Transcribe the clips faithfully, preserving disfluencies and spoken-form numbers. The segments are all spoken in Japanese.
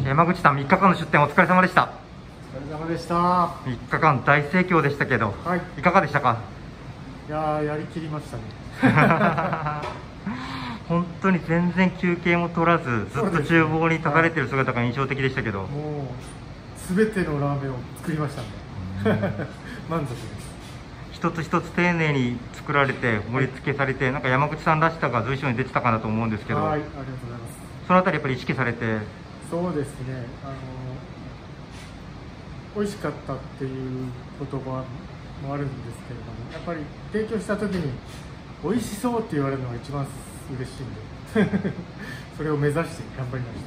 山口さん、みっかかんの出店お疲れ様でした。 お疲れ様でした。 みっかかん大盛況でしたけど、 はい、 いかがでしたか？ いやー、やりきりましたね。 本当に全然休憩も取らず、ずっと厨房に立たれてる姿が印象的でしたけど、 もうすべてのラーメンを作りましたね。満足です。 一つ一つ丁寧に作られて盛り付けされて、はい、なんか山口さんらしさが随所に出てたかなと思うんですけど、 はい、ありがとうございます。 そのあたりやっぱり意識されて。 そうですね、あの美味しかったっていう言葉もあるんですけれども、やっぱり提供した時に美味しそうって言われるのが一番嬉しいんでそれを目指して頑張りました。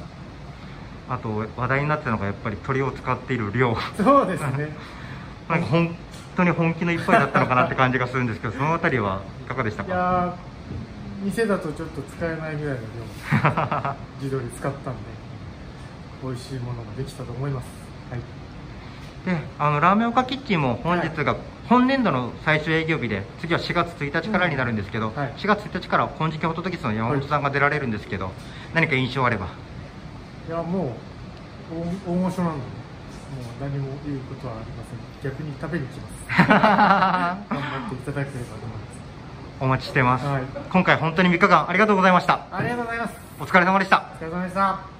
あと話題になってたのがやっぱり鶏を使っている量。 そうですねなんか本当に本気の一杯だったのかなって感じがするんですけど、そのあたりはいかがでしたか？ いやー、店だとちょっと使えないぐらいの量地鶏使ったんで美味しいものができたと思います。はい、 で、あのラーメン岡キッチンも本日が本年度の最終営業日で、次はしがつついたちからになるんですけど、うんはい、しがつついたちから金色ホトトギスの山本さんが出られるんですけど、はい、何か印象あれば。 いや、もう大御所なんで、もう何も言うことはありません。逆に食べに来ます頑張っていただければと思います。 お待ちしてます、 はい、 今回本当にみっかかんありがとうございました。 ありがとうございます。 お疲れ様でした。 お疲れ様でした。